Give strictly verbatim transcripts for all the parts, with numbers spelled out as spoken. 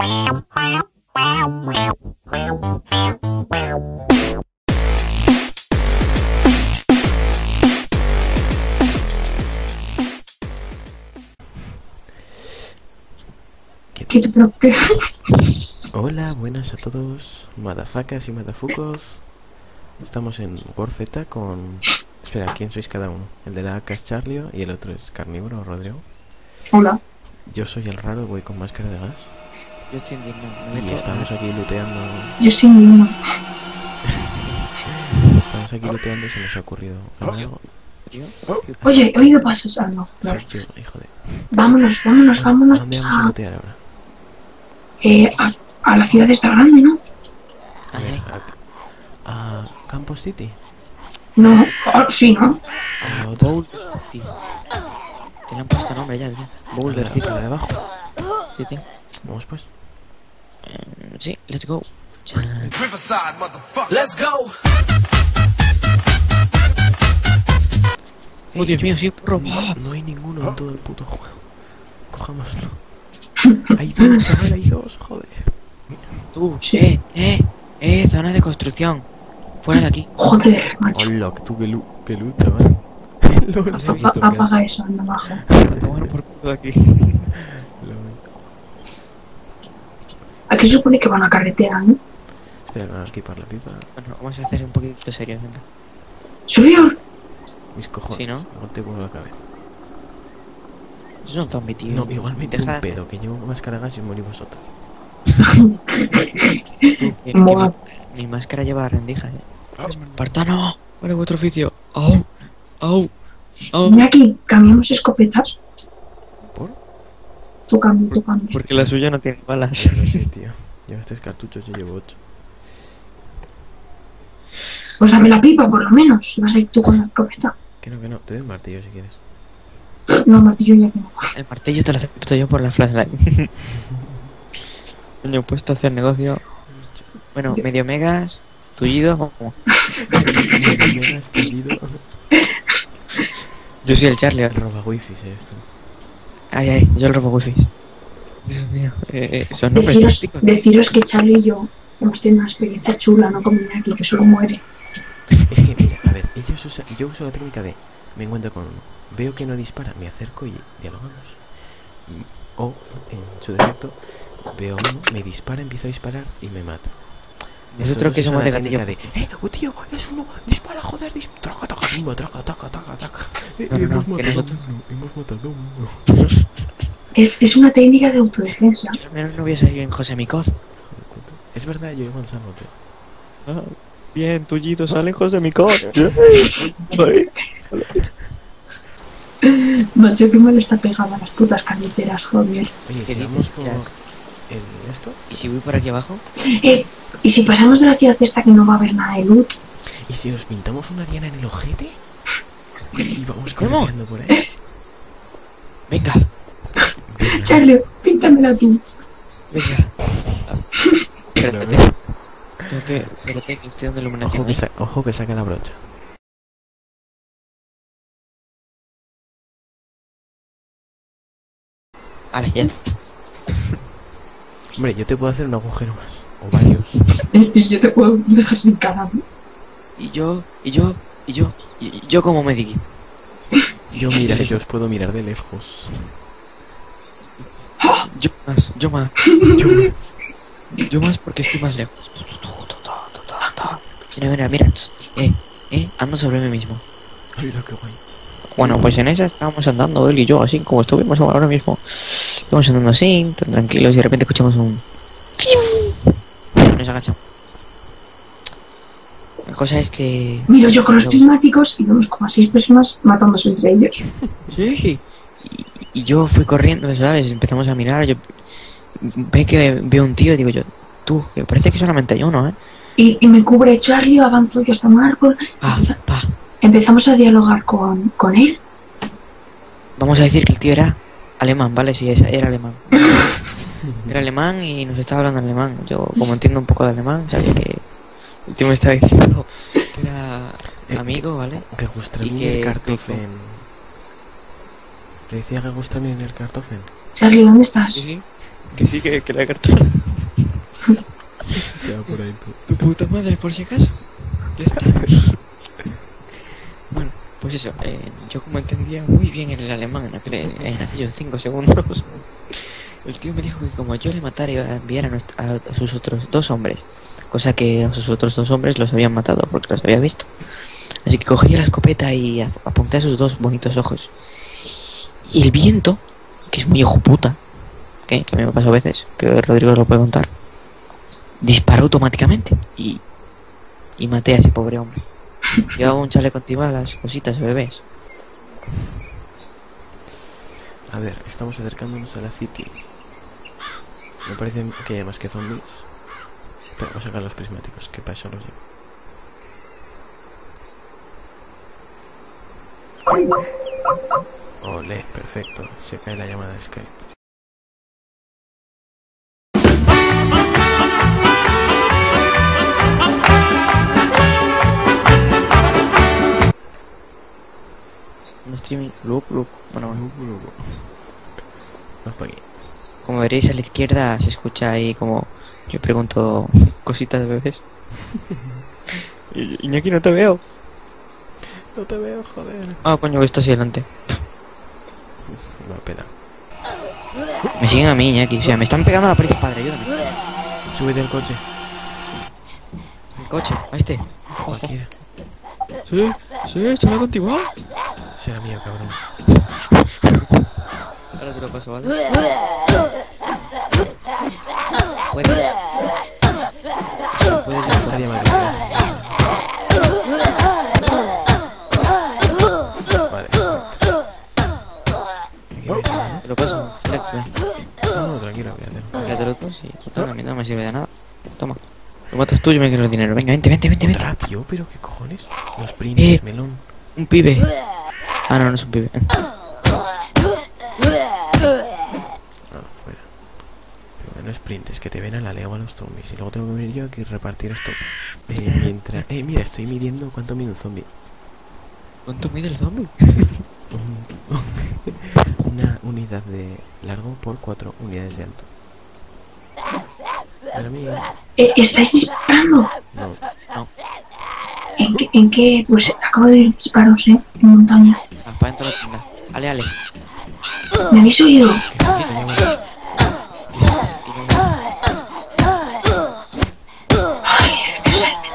¿Qué te preocupa? Hola, buenas a todos, madafacas y madafucos. Estamos en WarZ con... Espera, ¿quién sois cada uno? El de la A K es Charlie y el otro es Carnívoro, Rodrigo. Hola. Yo soy el raro, voy con máscara de gas. Yo estoy indignado. Y estamos aquí looteando... Yo estoy indignado. Estamos aquí looteando y se nos ha ocurrido algo. Oye, he oído pasos. Ah, no. no. Sergio, hijo de... Vámonos, vámonos, vámonos. ¿A dónde vamos a a, lootear ahora? eh, a, a la ciudad esta grande, ¿no? A ver, a... a Campos City. No, oh, sí, ¿no? A la otra. Boulder City. Que le han puesto nombre ya, tío. Boulder A la- City. a la de abajo. Sí, tío. Vamos pues. Eh, sí, let's go. Let's go. Oh, Dios mío, sí, porro. No, no hay ninguno en todo el puto juego. Cojámoslo. Hay dos, chaval, hay dos, joder. Tú, Sí. eh, eh, eh, zona de construcción. Fuera de aquí. Joder, macho. Hola, que tú que lu, que lu, chaval. Lol, Apa- se ha visto apa- en casa. apaga eso, anda bajo. A tomar por culo de aquí. Lol. Aquí se supone que van a carretera, ¿no? Espera, aquí para la pipa. Bueno, vamos a hacer un poquito serios, venga. ¡Señor! Mis cojones. Sí, ¿no? No te vuelvo la cabeza. Es un zombie, tío. No, igual me tiro Deja un de- pedo, que llevo máscara de gas y morí vosotros. Mi, mi- Mola. mi máscara lleva rendija, eh. Espartano, ¿cuál es vuestro oficio? Au, au, au. Mira aquí, cambiamos escopetas. ¿Por? Tú cambio, tú cambio. Porque la suya no tiene balas. No sé, tío. Llevas tres cartuchos, yo llevo ocho. Pues dame la pipa, por lo menos. Si vas a ir tú con la escopeta. Que no, que no. Te doy el martillo si quieres. No, martillo ya que no. El martillo te lo acepto yo por la flashlight. Coño, puesto a hacer negocio. Bueno, medio megas, tullido, vamos. Me has tenido. Yo soy el Charlie. El roba wifi, eh, esto. Ay, ay, yo el robo wifi. Dios mío, eh, eh, son nombres Deciros, tácticos. deciros que Charlie y yo hemos tenido una experiencia chula, no como aquí, que solo muere. Es que, mira, a ver, ellos usan, yo uso la técnica de me encuentro con uno, veo que no dispara, me acerco y dialogamos. Y- O, en su defecto, veo a uno, me dispara, empiezo a disparar y me mata. Nosotros que somos de gatillo. De, eh, oh tío, es uno, dispara, joder, dispara, traca, traca, tumba, traca, traca, traca, traca. Eh, No, no, no, hemos que matado a nosotros- uno, hemos matado a uno. Es, es una técnica de autodefensa. Yo al menos no voy a salir en José Micoz. Es verdad, yo igual salgo, tío. Ah, bien, tullido, sale José Micoz. Macho, qué mal está pegada a las putas carreteras, joder. Oye, ¿Qué si vamos dices? por Ya. el esto, ¿Y si voy por aquí abajo? Eh, ¿y si pasamos de la ciudad esta que no va a haber nada de loot? y si nos pintamos una diana en el ojete y vamos ¿Cómo? corriendo por ahí. Venga, Venga. Charlie, píntamela tú. venga. Espérate. Tengo que, espérate, que estoy dando iluminación. Ojo que, ahí. sa- ojo que saca la brocha. Vale, ya. Hombre, yo te puedo hacer un agujero más. O varios. Y yo te puedo dejar sin cara. Y yo, y yo, y yo, y yo como medic. Yo mira, yo os puedo mirar de lejos. Yo más, yo más, Yo más. yo más porque estoy más lejos. Mira, mira, mira. Eh, eh, ando sobre mí mismo. Ay, lo que guay. Bueno, pues en esa estábamos andando él y yo, así como estuvimos ahora mismo. Estamos andando así, tan tranquilos, y de repente escuchamos un... Nos agachamos. La cosa es que... Miro yo con los prismáticos y vemos como a seis personas matándose entre ellos. Sí, y, y yo fui corriendo, ¿sabes? Empezamos a mirar, yo... Ve que veo un tío y digo yo, tú, que parece que solamente hay uno, ¿eh? Y, y me cubre Charlie, avanzo yo hasta un árbol. Pa, Empeza- pa. empezamos a dialogar con, con él. Vamos a decir que el tío era alemán, ¿vale? Sí, esa- era alemán. Era alemán y nos estaba hablando en alemán. Yo, como entiendo un poco de alemán, sabía que el tío me estaba diciendo que era amigo, ¿vale? Que gusta Y bien que- el Kartoffeln. Le decía que gusta bien el Kartoffeln. Charlie, ¿dónde estás? Sí, sí. Que sí, que, que la cartera. Se va por ahí tú. Tu puta madre, por si acaso. Ya está. Bueno, pues eso, eh, yo como entendía muy bien el alemán en, aquel, en aquellos cinco segundos, el tío me dijo que como yo le matara iba a enviar a, nuestro, a, a sus otros dos hombres, cosa que a sus otros dos hombres los habían matado porque los había visto. Así que cogí la escopeta y a, apunté a sus dos bonitos ojos. Y el viento, que es muy hijo puta, ¿qué? Que me pasa a veces, que Rodrigo lo puede contar, disparó automáticamente y, y maté a ese pobre hombre. Llevaba un chaleco antibalas, cositas, bebés. A ver, estamos acercándonos a la City. Me parece que hay más que zombies. Pero voy a sacar los prismáticos, que para eso los llevo. Ole, perfecto. Se cae la llamada de Skype. Un streaming, look, look. Bueno, bueno. Vamos para aquí. Como veréis a la izquierda se escucha ahí como yo pregunto cositas de bebés. Y Iñaki, no te veo. No te veo, joder. Ah, coño, que está así delante. Va a pelar. Me siguen a mí, Iñaki. O sea, me están pegando a la pared, padre, ayúdame. Súbete al coche. El coche, a este. Cualquiera. Sí, sí, se me ha contigo. Será mío, cabrón. Ahora te lo paso, ¿vale? Puedes. Puedes ya Estaría mal. Vale. Aquí me llama, te lo paso. Select, ven. ¿no? No, tranquilo, voy a hacer. Quédate los dos y total, a mí no me sirve de nada. Toma. Lo matas tú y yo me quiero el dinero. Venga, vente, vente, vente, vente. Otra, tío, pero qué cojones. Los prints, Eh. melón. Un pibe. Ah, no, no es un pibe. Ah, fuera. Pero no sprint, es que te ven a la legua los zombies. Y luego tengo que venir yo aquí y repartir esto. Eh, mientras. Eh, mira, estoy midiendo cuánto mide un zombie. ¿Cuánto mide el zombie? Sí. Un- Una unidad de largo por cuatro unidades de alto. Para mí. Eh, ¿Estáis disparando? No. No. ¿En qué, ¿En qué? Pues acabo de oír disparos, ¿eh? En montaña. Ah, para dentro de la tienda. Ale, ale. ¿Me habéis oído? Ay, este es el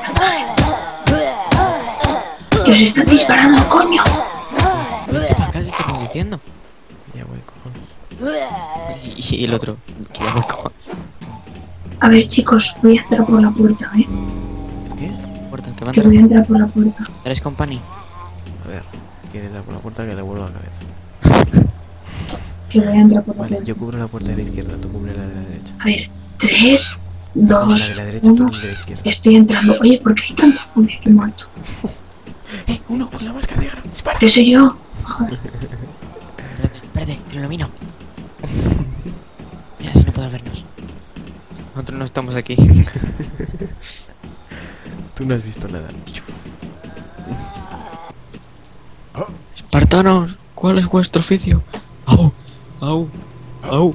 mensaje. Que os están disparando, coño. Vente para acá, te estoy diciendo. Ya voy, cojones. Y, y el otro, que ya voy con A ver, chicos, voy a entrar por la puerta, ¿eh? ¿El qué? puerta, que Que manda. voy a entrar por la puerta. ¿Eres company? A ver, quiere entrar por la puerta que le vuelvo la cabeza. Que voy a entrar por la Vale, puerta. yo cubro la puerta de la izquierda, tú cubre la de la derecha. A ver, tres, No, dos, la de la derecha, tú uno. de la izquierda. Estoy entrando. Oye, ¿por qué hay tanto zombie aquí muerto? ¡Eh! ¡Uno con la máscara negra! ¡Dispara! ¿Qué soy yo? Joder. Espérate, espérate, que lo ilumino. Mira, si no puedes vernos. Nosotros no estamos aquí. Tú no has visto nada. Espartanos, ¿cuál es vuestro oficio? Au, au, au.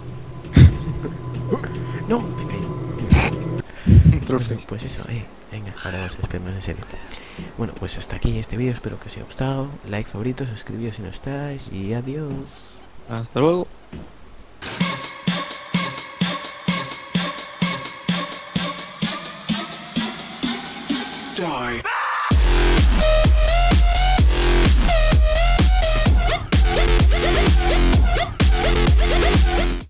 ¡No! Me he caído. Bueno, pues eso, eh. Venga, ahora nos despedimos en serio. Bueno, pues hasta aquí este vídeo, espero que os haya gustado. Like, favorito, suscribíos si no estáis y adiós. Hasta luego. Die.